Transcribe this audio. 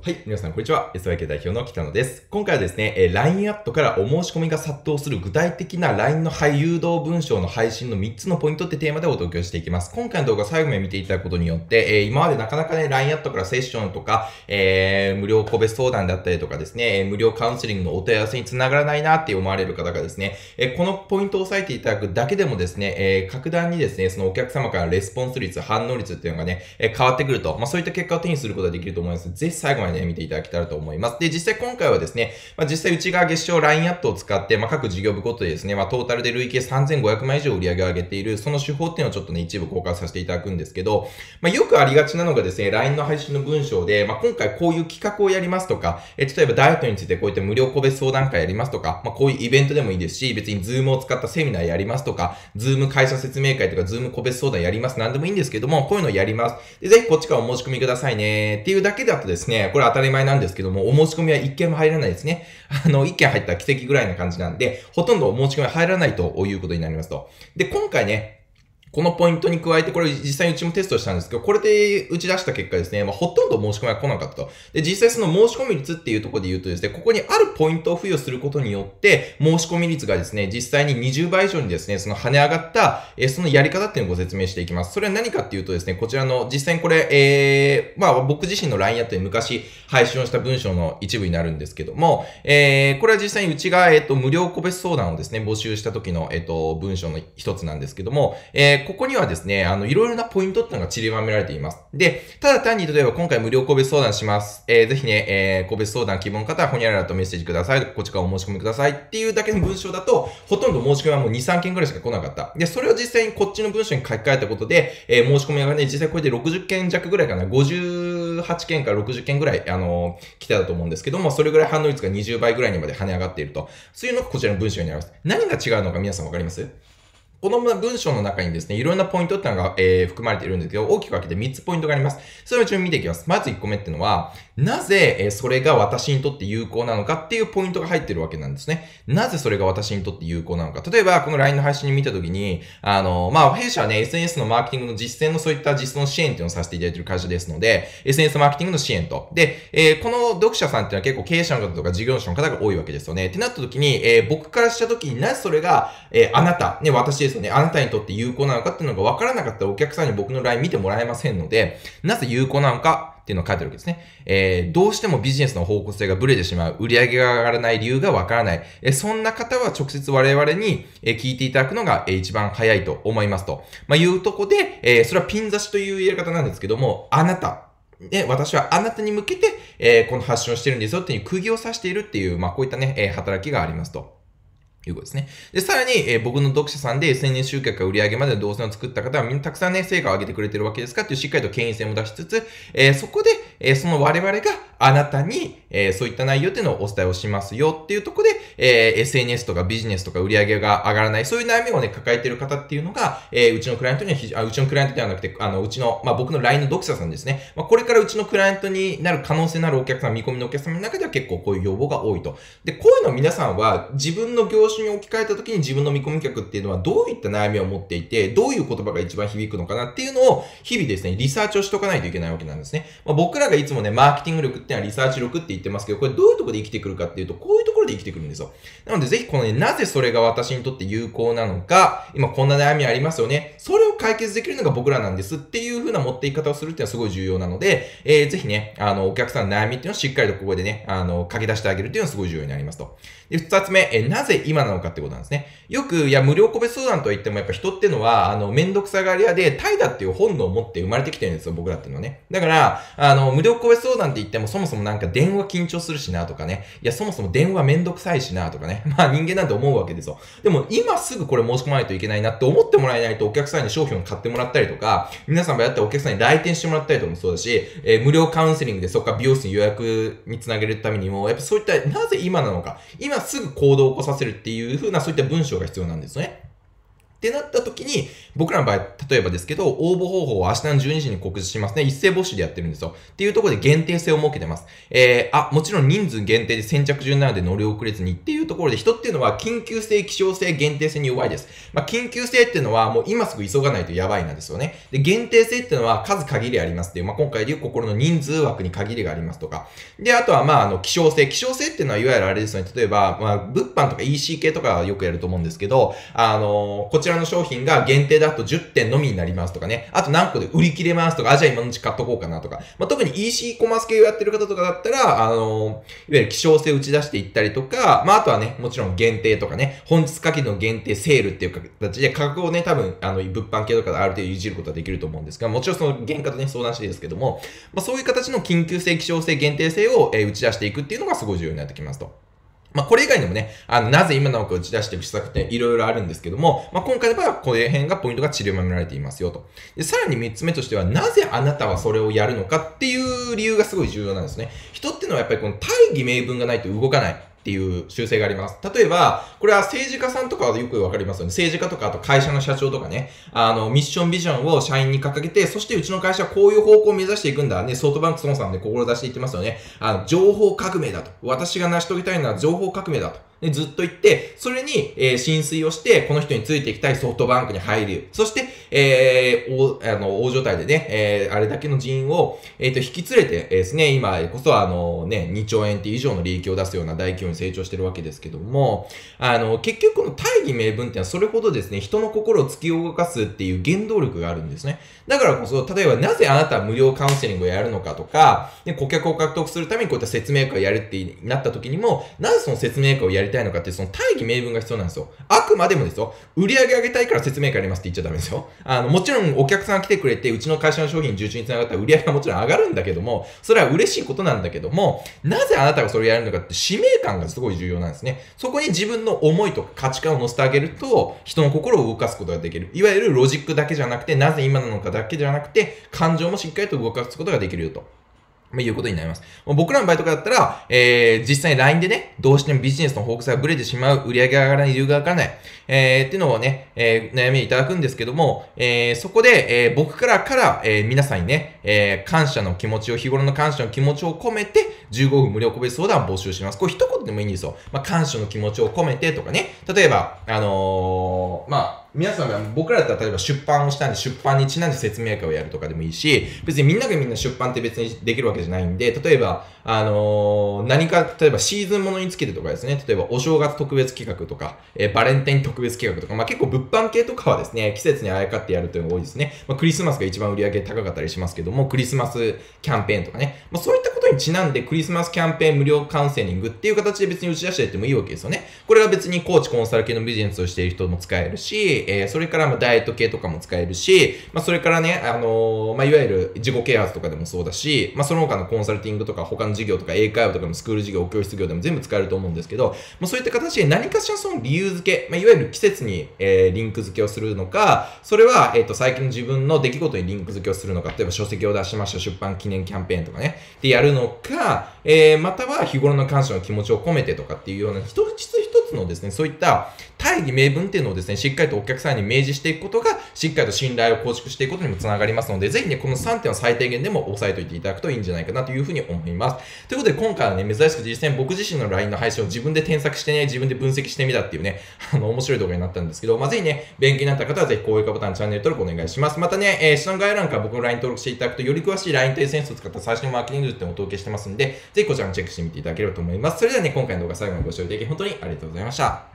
はい、皆さんこんにちは。SYK 代表の北野です。今回はですね、LINE アットからお申し込みが殺到する具体的な LINE の誘導文章の配信の3つのポイントってテーマでお届けをしていきます。今回の動画最後まで見ていただくことによって、今までなかなかね、LINE アットからセッションとか、無料個別相談だったりとかですね、無料カウンセリングのお問い合わせにつながらないなって思われる方がですね、このポイントを押さえていただくだけでもですね、格段にですね、そのお客様からレスポンス率、反応率っていうのがね、変わってくると、そういった結果を手にすることができると思います。ぜひ最後までね、見ていただけたらと思います。で、実際今回はですね、実際うちが月賞 LINE アットを使って、各事業部ごとでですね、トータルで累計3500万以上売り上げを上げている、その手法っていうのをちょっとね、一部公開させていただくんですけど、よくありがちなのがですね、LINE の配信の文章で、今回こういう企画をやりますとか、例えばダイエットについてこういった無料個別相談会やりますとか、こういうイベントでもいいですし、別に Zoom を使ったセミナーやりますとか、Zoom 会社説明会とか Zoom 個別相談やります。なんでもいいんですけども、こういうのをやります。で、ぜひこっちからお申し込みくださいね。っていうだけだとですね、これ当たり前なんですけども、お申し込みは一件も入らないですね。一件入ったら奇跡ぐらいな感じなんで、ほとんどお申し込みは入らないということになりますと。で、今回ね、このポイントに加えて、これ実際にうちもテストしたんですけど、これで打ち出した結果ですね、ほとんど申し込みが来なかったと。で、実際その申し込み率っていうところで言うとですね、ここにあるポイントを付与することによって、申し込み率がですね、実際に20倍以上にですね、その跳ね上がった、そのやり方っていうのをご説明していきます。それは何かっていうとですね、こちらの、実際にこれ、僕自身の LINE アットで昔配信をした文章の一部になるんですけども、これは実際にうちが、無料個別相談をですね、募集した時の、文章の一つなんですけども、ここにはですね、いろいろなポイントっていうのが散りばめられています。で、ただ単に例えば今回無料個別相談します。ぜひね、個別相談希望の方はほにゃららとメッセージください。こっちからお申し込みくださいっていうだけの文章だと、ほとんど申し込みはもう2、3件ぐらいしか来なかった。で、それを実際にこっちの文章に書き換えたことで、申し込みがね、実際これで60件弱ぐらいかな、58件から60件ぐらい、来てたと思うんですけども、それぐらい反応率が20倍ぐらいにまで跳ね上がっていると。そういうのがこちらの文章になります。何が違うのか皆さんわかります？この文章の中にですね、いろんなポイントっていうのが、含まれているんですけど、大きく分けて3つポイントがあります。それを一応見ていきます。まず1個目っていうのは、なぜ、それが私にとって有効なのかっていうポイントが入っているわけなんですね。なぜそれが私にとって有効なのか。例えば、この LINE の配信に見たときに、弊社はね、SNS のマーケティングの実践のそういった実装の支援っていうのをさせていただいている会社ですので、SNS マーケティングの支援と。で、この読者さんっていうのは結構経営者の方とか事業者の方が多いわけですよね。ってなったときに、僕からしたときになぜそれが、あなた、ね、私ですよね、あなたにとって有効なのかっていうのが分からなかったらお客さんに僕の LINE 見てもらえませんので、なぜ有効なのかっていうのを書いてあるわけですね。どうしてもビジネスの方向性がブレてしまう、売り上げが上がらない理由が分からない。そんな方は直接我々に聞いていただくのが一番早いと思いますと。いうとこで、それはピン刺しというやり方なんですけども、あなた、私はあなたに向けて、この発信をしてるんですよっていう釘を刺しているっていう、こういったね、働きがありますと。いうことですね。で、さらに、僕の読者さんで SNS 集客か売り上げまでの動線を作った方はみんなたくさんね、成果を上げてくれてるわけですかっていうしっかりと権威性も出しつつ、そこで、その我々があなたに、そういった内容っていうのをお伝えをしますよっていうところで、SNS とかビジネスとか売り上げが上がらない、そういう悩みをね、抱えている方っていうのが、うちのクライアントにはうちのクライアントではなくて、うちの、僕の LINE の読者さんですね。これからうちのクライアントになる可能性のあるお客さん、見込みのお客様の中では結構こういう要望が多いと。で、こういうの皆さんは自分の業種に置き換えた時に自分の見込み客っていうのはどういった悩みを持っていて、どういう言葉が一番響くのかなっていうのを日々ですね、リサーチをしとかないといけないわけなんですね。僕らがいつもね、マーケティング力っていうのはリサーチ力って言ってますけど、これどういうところで生きてくるかっていうと、こういうところで生きてくるんですよ。なのでぜひこのね、なぜそれが私にとって有効なのか、今こんな悩みありますよね。それを解決できるのが僕らなんですっていう風な持っていき方をするっていうのはすごい重要なので、ぜひね、お客さんの悩みっていうのをしっかりとここでね、書き出してあげるっていうのはすごい重要になりますと。で、二つ目、なぜ今なのかってことなんですね。よく、無料個別相談といっても、やっぱ人っていうのは、めんどくさがり屋で、怠惰っていう本能を持って生まれてきてるんですよ、僕らっていうのはね。だから、無料個別相談って言っても、そもそもなんか電話緊張するしなとかね。いや、そもそも電話めんどくさいしなとかね。人間なんて思うわけですよ。でも、今すぐこれ申し込まないといけないなって思ってもらえないと、お客さんに商品を買ってもらったりとか、皆さんがやったらお客さんに来店してもらったりとかもそうだし、無料カウンセリングでそこから美容室に予約につなげるためにも、やっぱそういった、なぜ今なのか、今すぐ行動を起こさせるっていう風な、そういった文章が必要なんですね。っってなった時に、僕らの場合、例えばですけど、応募方法を明日の12時に告示しますね。一斉募集でやってるんですよ。っていうところで限定性を設けてます。もちろん人数限定で先着順なので乗り遅れずにっていうところで、人っていうのは緊急性、希少性、限定性に弱いです。緊急性っていうのはもう今すぐ急がないとやばいなんですよね。で、限定性っていうのは数限りありますっていう、今回でいう心の人数枠に限りがありますとか。で、あとは希少性。希少性っていうのはいわゆるあれですよね。例えば、物販とか EC 系とかはよくやると思うんですけど、こちらの商品が限定だと10点のみになりますとかね。あと何個で売り切れますとか、じゃあ今のうち買っとこうかなとか。特に EC コマース系をやってる方とかだったら、いわゆる希少性を打ち出していったりとか、あとはね、もちろん限定とかね、本日限りの限定セールっていう形で価格をね、多分、物販系とかである程度いじることができると思うんですが、もちろんその原価とね、相談していいですけども、そういう形の緊急性、希少性、限定性を打ち出していくっていうのがすごい重要になってきますと。これ以外にもね、なぜ今なのか打ち出していく施策っていろいろあるんですけども、今回の場合はこの辺がポイントが散りばめられていますよと。で、さらに3つ目としては、なぜあなたはそれをやるのかっていう理由がすごい重要なんですね。人っていうのはやっぱりこの大義名分がないと動かない。っていう習性があります。例えば、これは政治家さんとかはよくわかりますよね。政治家とか、あと会社の社長とかね、ミッションビジョンを社員に掲げて、そしてうちの会社はこういう方向を目指していくんだ。ね、ソフトバンク孫さんで志していってますよね。情報革命だと。私が成し遂げたいのは情報革命だと。でずっと言って、それに、浸水をして、この人についていきたいソフトバンクに入る。そして、大所帯でね、あれだけの人員を、引き連れてですね、今こそ2兆円って以上の利益を出すような大企業に成長してるわけですけども、結局この大義名分っていうのはそれほどですね、人の心を突き動かすっていう原動力があるんですね。だからこそ、例えばなぜあなたは無料カウンセリングをやるのかとか、で顧客を獲得するためにこういった説明会をやるってなった時にも、なぜその説明会をやりたいのかってその大義名分が必要なんですよ。あくまでもですよ、売り上げ上げたいから説明会やりますって言っちゃダメですよ。もちろんお客さんが来てくれて、うちの会社の商品受注につながったら売り上げがもちろん上がるんだけども、それは嬉しいことなんだけども、なぜあなたがそれをやるのかって使命感がすごい重要なんですね。そこに自分の思いとか価値観を乗せてあげると、人の心を動かすことができる。いわゆるロジックだけじゃなくて、なぜ今なのかだけじゃなくて、感情もしっかりと動かすことができるよと。いうことになります。僕らの場合とかだったら、実際に LINE でね、どうしてもビジネスの方向性がブレてしまう、売り上げが上がらない、理由がわからない、っていうのをね、悩みいただくんですけども、そこで、僕から、皆さんにね、感謝の気持ちを、日頃の感謝の気持ちを込めて、15分無料個別相談を募集します。これ一言でもいいんですよ。感謝の気持ちを込めてとかね、例えば、皆さんが、僕らだったら例えば出版をしたんで、出版にちなんで説明会をやるとかでもいいし、別にみんながみんな出版って別にできるわけじゃないんで、例えば、何か、例えばシーズンものにつけてとかですね、例えばお正月特別企画とか、バレンタイン特別企画とか、結構物販系とかはですね、季節にあやかってやるというのが多いですね。クリスマスが一番売り上げ高かったりしますけども、クリスマスキャンペーンとかね、そういったことにちなんでクリスマスキャンペーン無料カウンセリングっていう形で別に打ち出してやってもいいわけですよね。これは別にコーチコンサル系のビジネスをしている人も使えるし、それからダイエット系とかも使えるし、それからね、いわゆる自己啓発とかでもそうだし、その他のコンサルティングとか他の事業とか英会話とかのスクール事業、教室業でも全部使えると思うんですけど、そういった形で何かしらその理由付け、いわゆる季節に、リンク付けをするのか、それは、最近の自分の出来事にリンク付けをするのか、例えば書籍を出しました出版記念キャンペーンとかね、でやるのか、または日頃の感謝の気持ちを込めてとかっていうような一つ一つのですね、そういった大義名分っていうのをですね、しっかりとお客さんに明示していくことが、しっかりと信頼を構築していくことにもつながりますので、ぜひね、この3点を最低限でも押さえておいていただくといいんじゃないかなというふうに思います。ということで、今回はね、珍しく実際に僕自身の LINE の配信を自分で添削してね、自分で分析してみたっていうね、面白い動画になったんですけど、ぜひね、勉強になった方はぜひ高評価ボタン、チャンネル登録お願いします。またね、下の概要欄から僕の LINE 登録していただくと、より詳しい LINE と SNS を使った最新のマーケティング術ってお届けしてますんで、ぜひこちらもチェックしてみていただければと思います。それではね、今回の動画最後までご視聴いただき本当にありがとうございました。